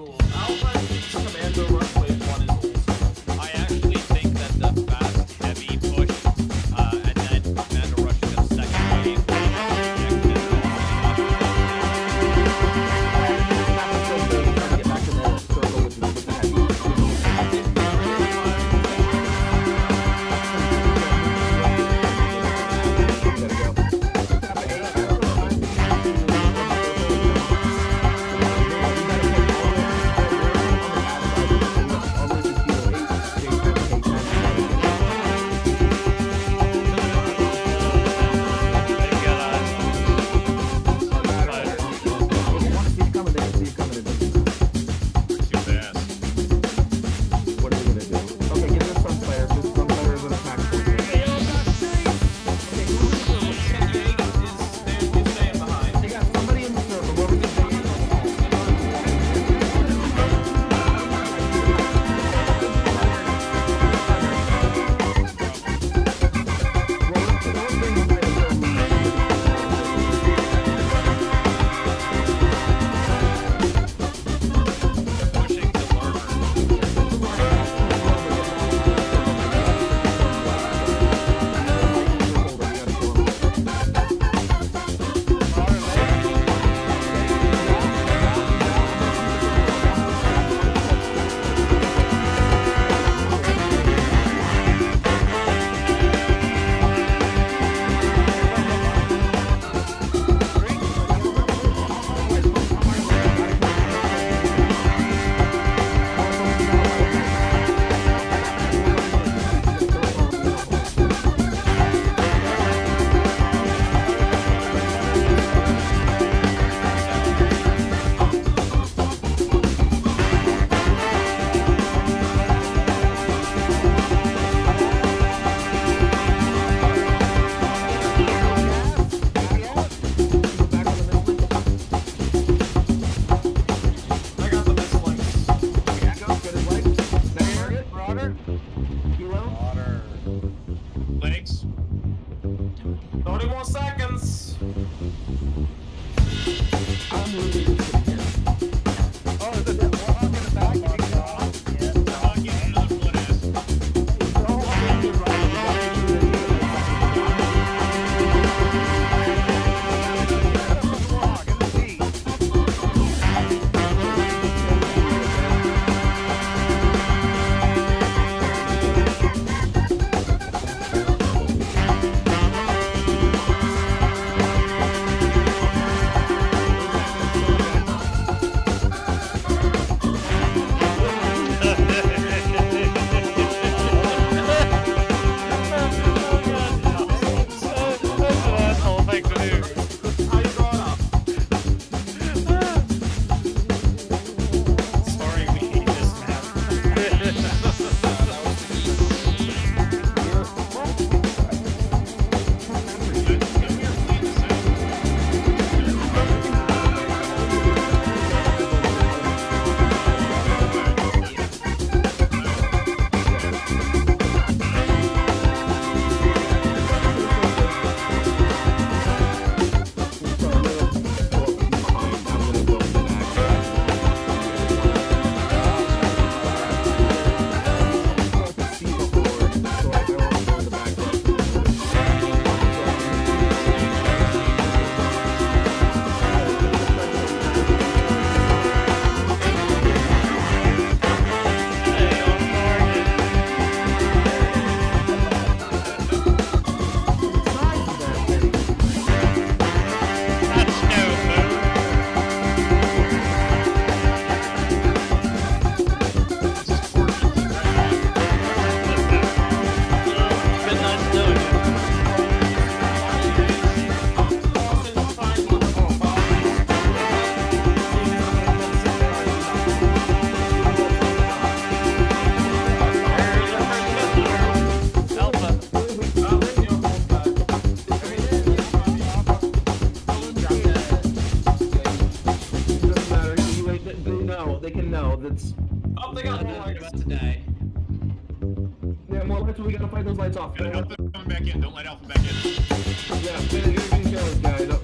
cool. Alpha Commando Rush Wave 1 is old school. I actually think that the fast, heavy push, and then Commando Rush to the second wave. Legs. 30 more seconds. I'm moving. Oh, is it that walk in the back? Yeah. I'll give you another foot ass. They can know that's. Oh, they got more lights. About to die. Yeah, more lights. We gotta fight those lights off. Alpha coming back in. Don't let Alpha back in. Yeah, you're gonna kill this guy.